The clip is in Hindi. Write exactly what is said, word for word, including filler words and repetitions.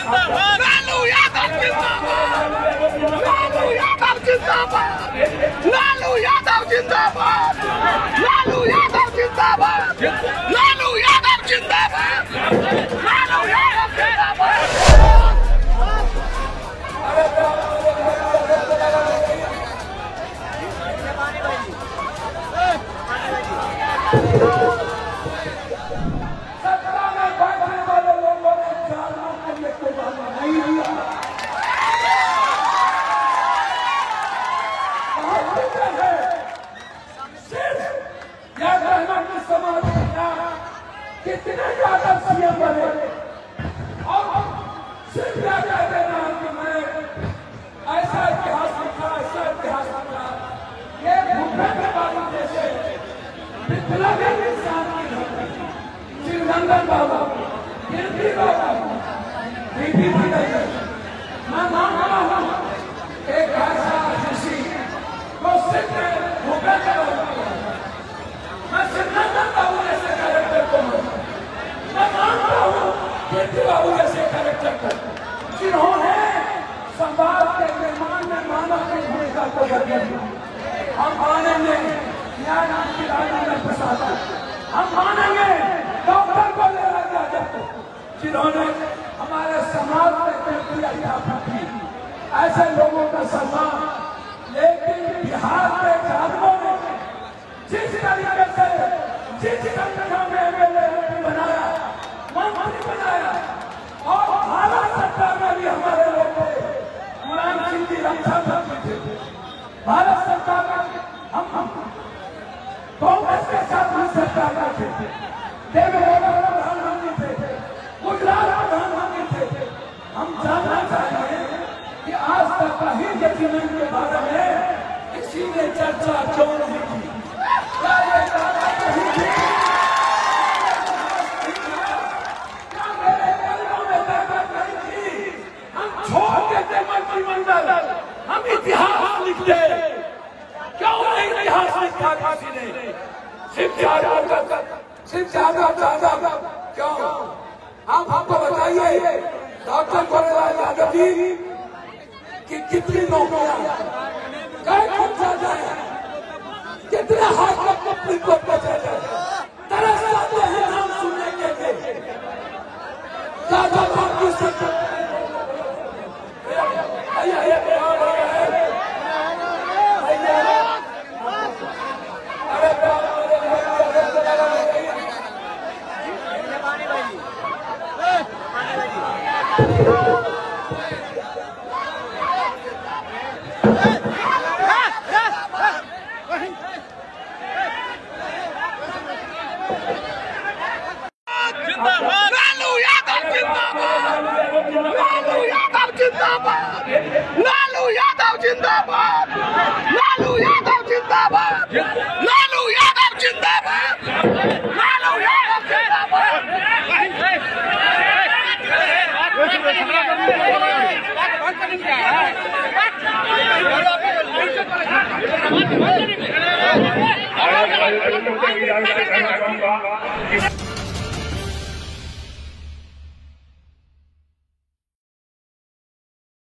जिंदाबाद, लालू यादव जिंदाबाद, लालू यादव जिंदाबाद, लालू यादव जिंदाबाद, लालू यादव जिंदाबाद, लालू यादव जिंदाबाद, लालू यादव जिंदाबाद। कितने ज्यादा सीएम बने और सिर्फ क्या कहते हैं कि मैं ऐसा इतिहास लिखा, ऐसा इतिहास लिखा, ये भूपेंद्र बाबू जैसे विप्लव इंसान की श्रीरंगन बाबा, कीर्ति बाबा, बीबी मंडल, मैं मान रहा हूँ एक ऐसा ऋषि जो सिर्फ भूपेंद्र बाबू, मैं श्रीरंगन बाबू जैसे कैरेक्टर को मैं मानता हूँ, कीर्ति बाबू जैसे कैरेक्टर को, जिन्होंने समाज के निर्माण में मानव की भूमिका को बदल दिया। हम मानेंगे न्यायमूर्ति राजेंद्र प्रसाद, हम मानेंगे डॉक्टर बलराज यादव को, जिन्होंने हमारे समाज में किया स्थापना की। ऐसे लोगों का सम्मान, लेकिन बिहार के छात्रों ने जिस तरीके से जिस संगठन में एमएलए बनाया, मंत्री बनाया और भारत सरकार में भी हमारे लोग मुलायम सिंह की रक्षा करते थे। भारत सरकार में हम हम कांग्रेस के साथ हम सरकार में थे, देवेगौड़ा प्रधानमंत्री थे, गुजरात प्रधानमंत्री थे। हम जानना चाहते हैं कि आज तक कहीं जजमेंट के बारे में किसी ने चर्चा क्यों नहीं की? मंत्रिमंडल हम इतिहास लिखते, क्यों नहीं इतिहास लिखा किसी ने? सिर्फ यादव सिर्फ यादव यादव क्यों? आप हमको बताइए डॉक्टर बलराज यादव जी की कितनी नौकरियां, कई कौन सा जाए, कितने हाथ अपनी को बचा जाए, तरस जाते हैं नाम सुनने के लिए। यादव आपकी सरकार जिंदाबाद, लालू यादव जिंदाबाद, लालू यादव जिंदाबाद, लालू यादव जिंदाबाद, लालू यादव जिंदाबाद, लालू यादव जिंदाबाद, लालू यादव जिंदाबाद।